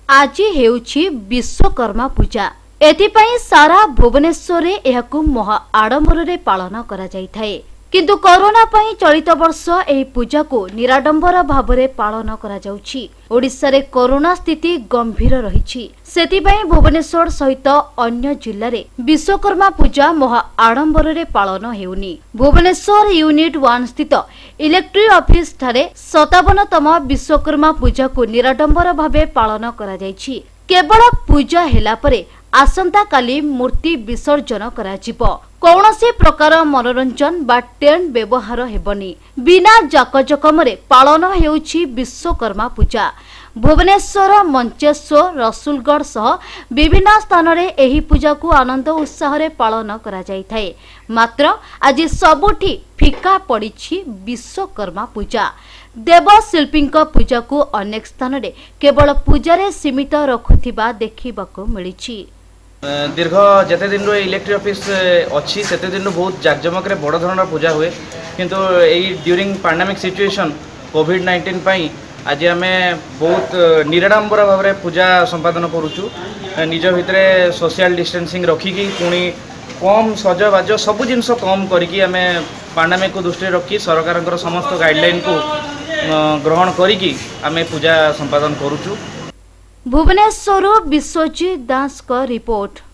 आज हेउछि विश्वकर्मा पूजा। एथिपाई सारा भुवनेश्वर रे एहाकु महा आडंबर रे पालन करा जाई थाए। किंतु कोरोना पई चलित वर्ष एही पूजा को निराडंबर भाबरे पालन करा जाउछि। ओडिसा रे कोरोना स्थिति गंभीर रहिछि। सेति पई भुवनेश्वर सहित अन्य जिल्ला रे विश्वकर्मा पूजा महा आडंबर रे पालन हेउनी। भुवनेश्वर यूनिट 1 स्थित इलेक्ट्रिक ऑफिस ठारे 57तम विश्वकर्मा पूजा को निराडंबर भाबे पालन करा जाइछि। केवल पूजा हेला परे आसंता काली मूर्ति विसर्जन करा जिवो। कौनसी प्रकार मनोरंजन बा टेंट व्यवहार हेबनी। बिना जाकजकमरे पालन हेउछि विश्वकर्मा पूजा। भुवनेश्वर मंचेश्वर रसुलगढ़ सह विभिन्न स्थान रे एही पूजा को आनंद उत्साह रे पालन करा जाई थाए। मात्र आज सबुठी फिका पड़िछि विश्वकर्मा पूजा। देवशिल्पी पूजा को अनेक स्थान रे केवल पूजा रे सीमित रखुथिबा देखिबाको मिलिछि। दीर्घ जेते दिन इलेक्ट्रिक ऑफिस अच्छी सेते दिन बहुत जाकजमक बड़ धरण पूजा हुए किंतु एई ड्यूरिंग पैंडेमिक सिचुएशन कोविड-19 पई आज आम बहुत निराडंबर भाव में पूजा संपादन करुचु। निज भितर सोशल डिस्टेंसिंग रखिकी पुणी कम सजबाज सब जिनस कम करिकी आम पैंडेमिक को दृष्टि रखी सरकार समस्त गाइडलाइन को ग्रहण करिकी आम पूजा संपादन करुचु। भुवनेश्वर विश्वजीत दास का रिपोर्ट।